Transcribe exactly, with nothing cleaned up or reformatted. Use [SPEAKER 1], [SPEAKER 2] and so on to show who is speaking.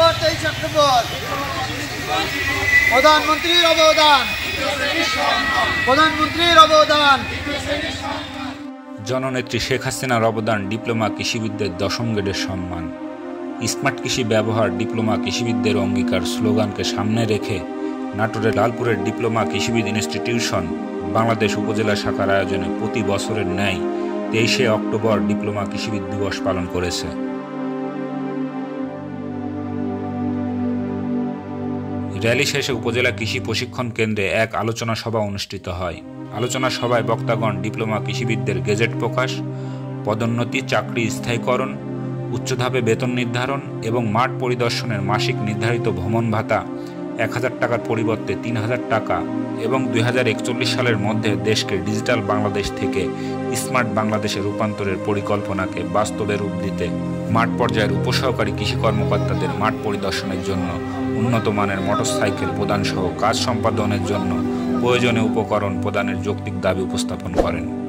[SPEAKER 1] September তেইশ September প্রধানমন্ত্রীর অবদান প্রধানমন্ত্রীর অবদান
[SPEAKER 2] জননেত্রী শেখ হাসিনার অবদান ডিপ্লোমা কৃষিবিদদের দশম গ্রেডের সম্মান। স্মার্ট কৃষি ব্যবহার ডিপ্লোমা কৃষিবিদদের অঙ্গীকার স্লোগানকে সামনে রেখে নাটোরের লালপুরের ডিপ্লোমা কৃষিবিদ ইনস্টিটিউশন বাংলাদেশ উপজেলা শাখার আয়োজনে প্রতি বছরের ন্যায় তেইশে অক্টোবর ডিপ্লোমা কৃষিবিদ দিবস পালন করেছে। র্যালি শেষে উপজেলা কৃষি প্রশিক্ষণ কেন্দ্রে এক আলোচনা সভা অনুষ্ঠিত হয়। আলোচনা সভায় বক্তাগণ ডিপ্লোমা কৃষিবিদদের গেজেট প্রকাশ, পদোন্নতি, চাকরি স্থায়ীকরণ, উচ্চধাপে বেতন নির্ধারণ এবং মাঠ পরিদর্শনের মাসিক নির্ধারিত ভ্রমণ ভাতা এক হাজার টাকার পরিবর্তে তিন হাজার টাকা এবং দুই হাজার একচল্লিশ সালের মধ্যে দেশকে ডিজিটাল বাংলাদেশ থেকে স্মার্ট বাংলাদেশে রূপান্তরের পরিকল্পনাকে বাস্তবে রূপ দিতে মাঠ পর্যায়ের উপসহকারী কৃষি কর্মকর্তাদের মাঠ পরিদর্শনের জন্য উন্নত মানের মোটরসাইকেল প্রদান সহ কাজ সম্পাদনের জন্য প্রয়োজনীয় উপকরণ প্রদানের যৌক্তিক দাবি উপস্থাপন করেন।